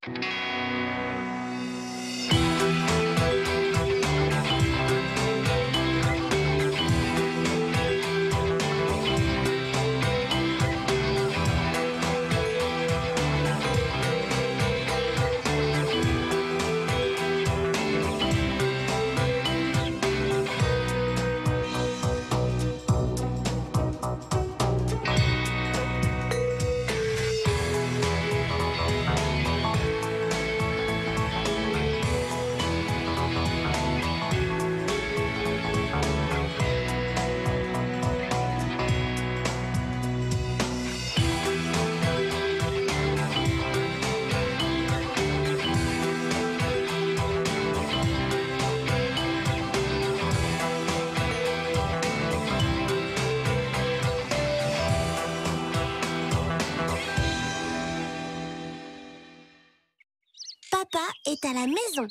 Papa est à la maison.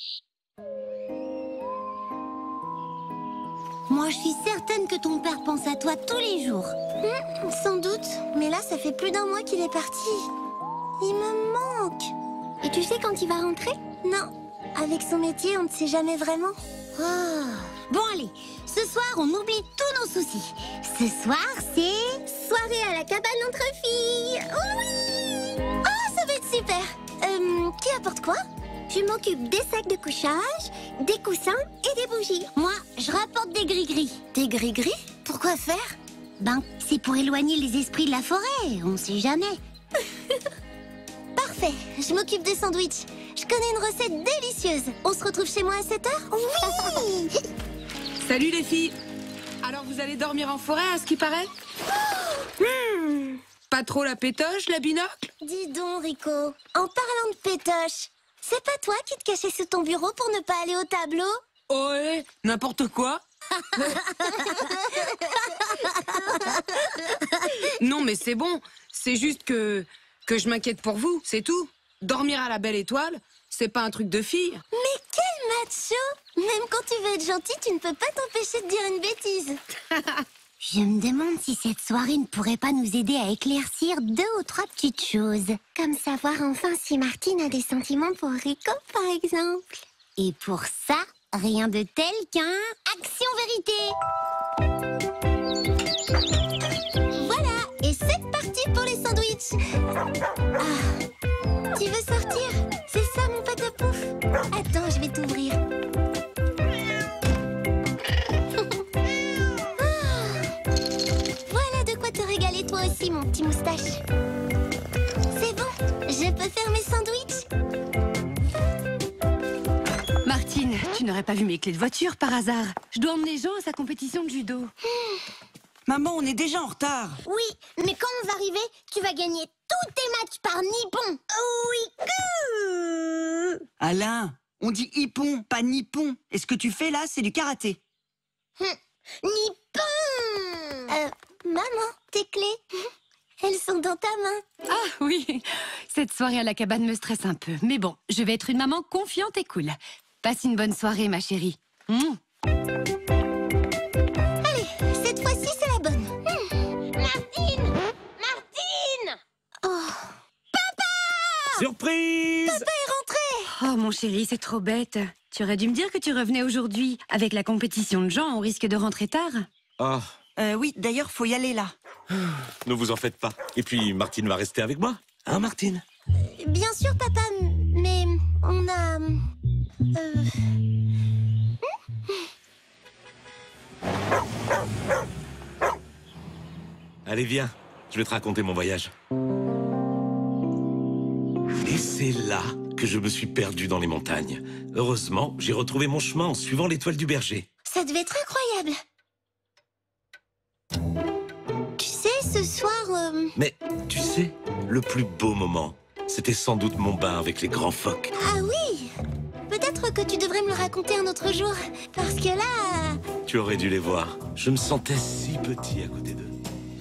Moi, je suis certaine que ton père pense à toi tous les jours. Sans doute, mais là, ça fait plus d'un mois qu'il est parti. Il me manque. Et tu sais quand il va rentrer? Non, avec son métier, on ne sait jamais vraiment. Bon, allez, ce soir, on oublie tous nos soucis. Ce soir, c'est soirée à la cabane entre filles. Oui! Oh, ça va être super. Qui apporte quoi? Je m'occupe des sacs de couchage, des coussins et des bougies. Moi, je rapporte des gris-gris. Des gris-gris? Pourquoi faire? Ben, c'est pour éloigner les esprits de la forêt, on sait jamais. Parfait, je m'occupe des sandwichs. Je connais une recette délicieuse. On se retrouve chez moi à 7h? Oui! Salut les filles. Alors vous allez dormir en forêt à ce qui paraît? Pas trop la pétoche, la binocle? Dis donc, Rico, en parlant de pétoche, c'est pas toi qui te cachais sous ton bureau pour ne pas aller au tableau? Oh, n'importe quoi. Non, mais c'est bon. C'est juste que je m'inquiète pour vous, c'est tout. Dormir à la belle étoile, c'est pas un truc de fille. Mais quel macho! Même quand tu veux être gentil, tu ne peux pas t'empêcher de dire une bêtise. Je me demande si cette soirée ne pourrait pas nous aider à éclaircir 2 ou 3 petites choses. Comme savoir enfin si Martine a des sentiments pour Rico, par exemple. Et pour ça, rien de tel qu'un Action Vérité. Voilà, et c'est parti pour les sandwichs. Tu veux sortir? C'est ça mon patapouf? Attends, je vais t'ouvrir. Voilà de quoi te régaler toi aussi, mon petit moustache. C'est bon, je peux faire mes sandwichs. Martine, tu n'aurais pas vu mes clés de voiture par hasard? Je dois emmener Jean à sa compétition de judo. Maman, on est déjà en retard. Oui, mais quand on va arriver, tu vas gagner tous tes matchs par nippon. Oui. Alain, on dit hippon, pas nippon. Et ce que tu fais là, c'est du karaté. Nippon. Maman, tes clés, elles sont dans ta main. Ah oui, cette soirée à la cabane me stresse un peu. Mais bon, je vais être une maman confiante et cool. Passe une bonne soirée, ma chérie. Allez, cette fois-ci, c'est la bonne. Martine! Martine! Oh. Surprise! Papa est rentré! Oh, mon chéri, c'est trop bête. Tu aurais dû me dire que tu revenais aujourd'hui. Avec la compétition de Jean, on risque de rentrer tard. Oh, Oui, d'ailleurs, faut y aller là. ne vous en faites pas. Et puis, Martine va rester avec moi. Hein, Martine? Bien sûr, papa, mais on a... Allez, viens. Je vais te raconter mon voyage. Et c'est là que je me suis perdu dans les montagnes. Heureusement, j'ai retrouvé mon chemin en suivant l'étoile du berger. Ça devait être incroyable. Tu sais, ce soir... Mais, tu sais, le plus beau moment, c'était sans doute mon bain avec les grands phoques. Ah oui! Peut-être que tu devrais me le raconter un autre jour. Parce que là... Tu aurais dû les voir. Je me sentais si petit à côté d'eux.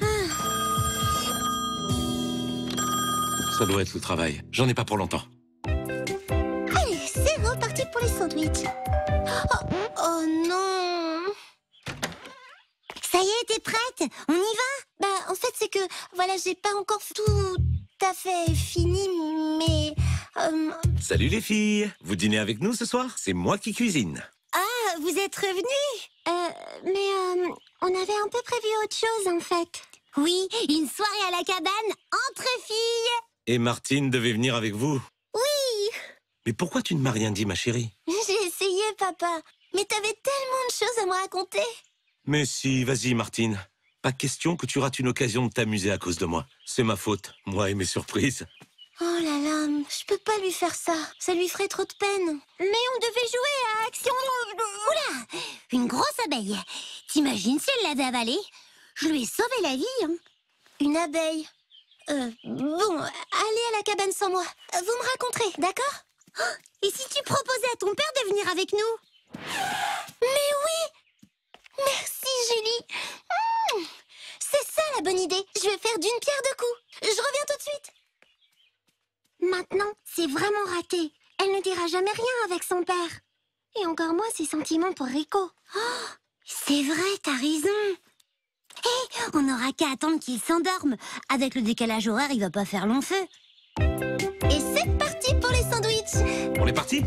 Ça doit être le travail. J'en ai pas pour longtemps. Allez, c'est reparti pour les sandwichs. Oh non! Ça y est, t'es prête? On y va? Bah, en fait, c'est que... Voilà, j'ai pas encore tout à fait fini, mais... Salut les filles. Vous dînez avec nous ce soir? C'est moi qui cuisine. Ah, vous êtes revenus on avait un peu prévu autre chose, en fait. Oui, une soirée à la cabane entre filles. Et Martine devait venir avec vous. Oui. Mais pourquoi tu ne m'as rien dit, ma chérie? J'ai essayé, papa. Mais t'avais tellement de choses à me raconter. Mais si, vas-y, Martine. Pas question que tu rates une occasion de t'amuser à cause de moi. C'est ma faute, moi et mes surprises. Oh là là, je peux pas lui faire ça. Ça lui ferait trop de peine. Mais on devait jouer à Action... Oula! Une grosse abeille. T'imagines si elle l'avait avalée? Je lui ai sauvé la vie, hein. Une abeille. Bon, allez à la cabane sans moi. Vous me raconterez, d'accord? Oh, et si tu proposais à ton père de venir avec nous? Mais oui! Merci, Julie. C'est ça la bonne idée. Je vais faire d'une pierre deux coups. Je reviens tout de suite. Maintenant, c'est vraiment raté. Elle ne dira jamais rien avec son père. Et encore moins ses sentiments pour Rico. Oh, c'est vrai, t'as raison. Hé, on n'aura qu'à attendre qu'il s'endorme. Avec le décalage horaire, il va pas faire long feu. Et c'est parti pour les sandwichs. On est parti?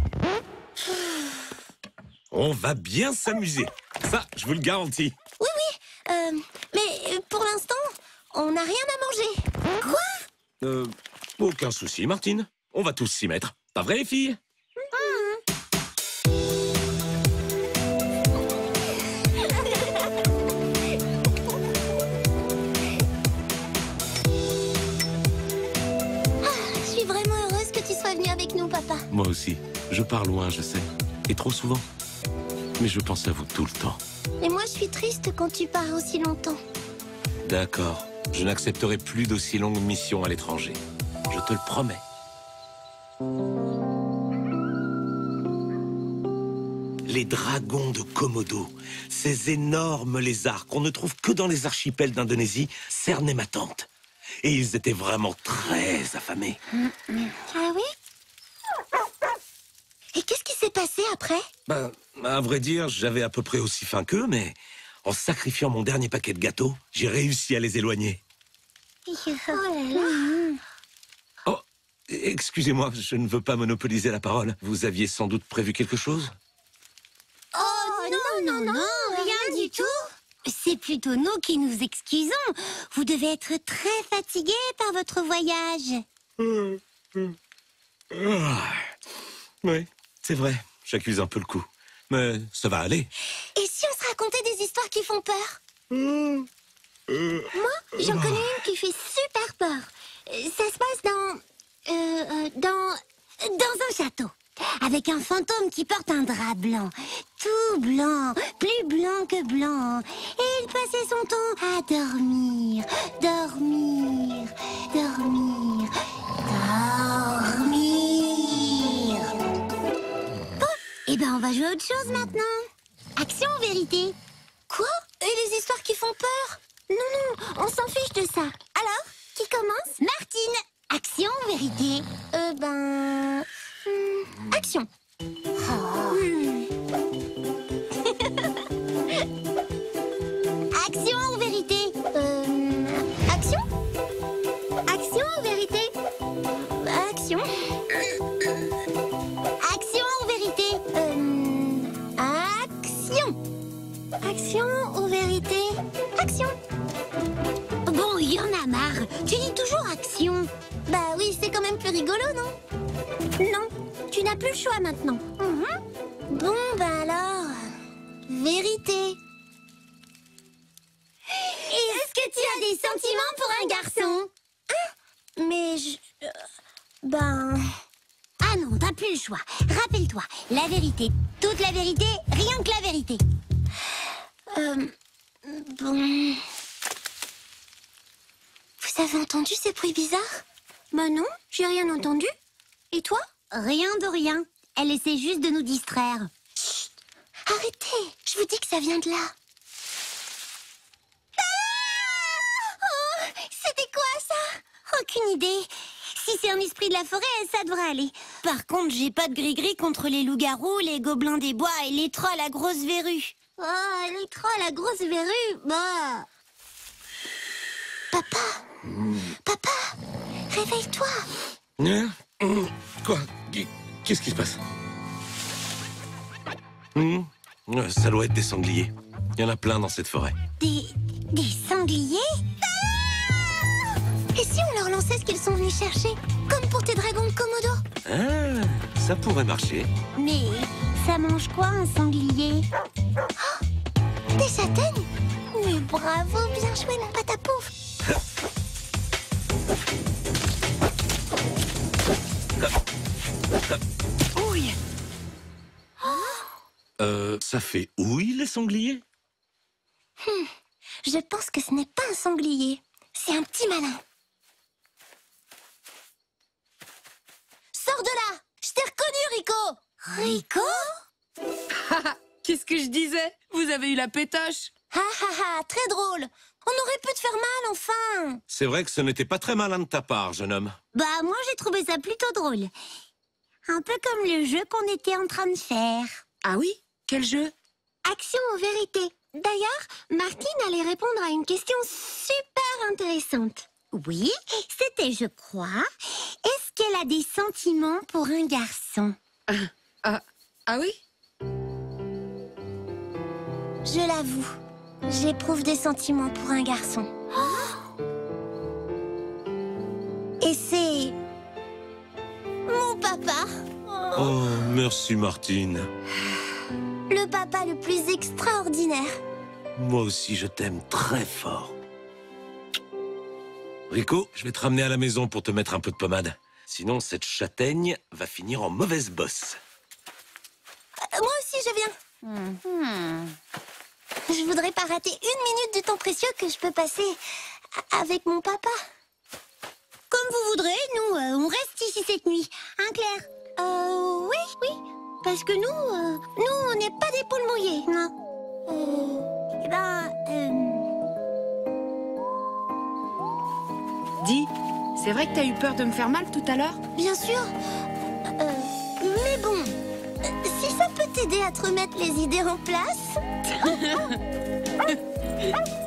On va bien s'amuser. Ça, je vous le garantis. Oui, oui. Mais pour l'instant, on n'a rien à manger. Quoi? Aucun souci, Martine. On va tous s'y mettre. Pas vrai, les filles? Je suis vraiment heureuse que tu sois venu avec nous, papa. Moi aussi. Je pars loin, je sais. Et trop souvent. Mais je pense à vous tout le temps. Et moi, je suis triste quand tu pars aussi longtemps. D'accord. Je n'accepterai plus d'aussi longues missions à l'étranger. Je te le promets. Les dragons de Komodo, ces énormes lézards qu'on ne trouve que dans les archipels d'Indonésie, cernaient ma tante. Et ils étaient vraiment très affamés. Ah oui? Et qu'est-ce qui s'est passé après? Ben, à vrai dire, j'avais à peu près aussi faim qu'eux, mais en sacrifiant mon dernier paquet de gâteaux, j'ai réussi à les éloigner. Oh là là. Oh, excusez-moi, je ne veux pas monopoliser la parole. Vous aviez sans doute prévu quelque chose? Oh non, rien du tout. C'est plutôt nous qui nous excusons. Vous devez être très fatigué par votre voyage. Oui, c'est vrai, j'accuse un peu le coup. Mais ça va aller. Et si on se racontait des histoires qui font peur? Moi, j'en connais une qui fait super peur. Ça se passe dans un château. Avec un fantôme qui porte un drap blanc. Tout blanc, plus blanc que blanc. Et il passait son temps à dormir, dormir, dormir, dormir. Bon, eh ben on va jouer à autre chose maintenant. Action ou vérité? Quoi? Et les histoires qui font peur? Non, on s'en fiche de ça. Alors, qui commence? Martine. Action ou vérité? Action. Action ou vérité? Action? Action ou vérité? Action. Action ou vérité? Action. Action ou vérité? Action. Bon, il y en a marre. Tu dis toujours action. Bah oui, c'est quand même plus rigolo, non? Non, tu n'as plus le choix maintenant. Bon, bah alors... Vérité. Est-ce que tu as des sentiments pour un garçon? Mais je... Ah non, t'as plus le choix. Rappelle-toi, la vérité, toute la vérité, rien que la vérité. Bon... Vous avez entendu ces bruits bizarres? Bah non, j'ai rien entendu. Et toi? Rien de rien. Elle essaie juste de nous distraire. Chut! Arrêtez! Je vous dis que ça vient de là. Ah! Oh! C'était quoi ça? Aucune idée. Si c'est un esprit de la forêt, ça devrait aller. Par contre, j'ai pas de gris-gris contre les loups-garous, les gobelins des bois et les trolls à grosse verrue. Oh, les trolls à grosse verrue, bah... Papa! Papa! Réveille-toi! Hein? Quoi? Qu'est-ce qui se passe? Ça doit être des sangliers. Il y en a plein dans cette forêt. Des sangliers? Ah! Et si on leur lançait ce qu'ils sont venus chercher? Comme pour tes dragons de Komodo? Ah, ça pourrait marcher. Mais ça mange quoi, un sanglier? Oh, des châtaignes? Mais bravo, bien joué, la pâte à pouf! Ouille. Ça fait ouille, les sangliers? Je pense que ce n'est pas un sanglier. C'est un petit malin. Sors de là! Je t'ai reconnu, Rico! Rico? Qu'est-ce que je disais? Vous avez eu la pétoche. Ha ha ha, très drôle. On aurait pu te faire mal, enfin. C'est vrai que ce n'était pas très malin de ta part, jeune homme. Bah, moi, j'ai trouvé ça plutôt drôle. Un peu comme le jeu qu'on était en train de faire. Ah oui? Quel jeu? Action ou vérité? D'ailleurs, Martine allait répondre à une question super intéressante. Oui, c'était, je crois, est-ce qu'elle a des sentiments pour un garçon? Ah oui? Je l'avoue, j'éprouve des sentiments pour un garçon. Et c'est... mon papa. Oh, merci, Martine. Le papa le plus extraordinaire. Moi aussi, je t'aime très fort. Rico, je vais te ramener à la maison pour te mettre un peu de pommade. Sinon, cette châtaigne va finir en mauvaise bosse. Moi aussi, je viens. Je voudrais pas rater une minute du temps précieux que je peux passer avec mon papa. Comme vous voudrez, nous, on reste ici cette nuit. Hein, Claire? Oui. Parce que nous, on n'est pas des poules mouillées. Non. Dis, c'est vrai que t'as eu peur de me faire mal tout à l'heure? Bien sûr. Mais bon, si ça peut t'aider à te remettre les idées en place...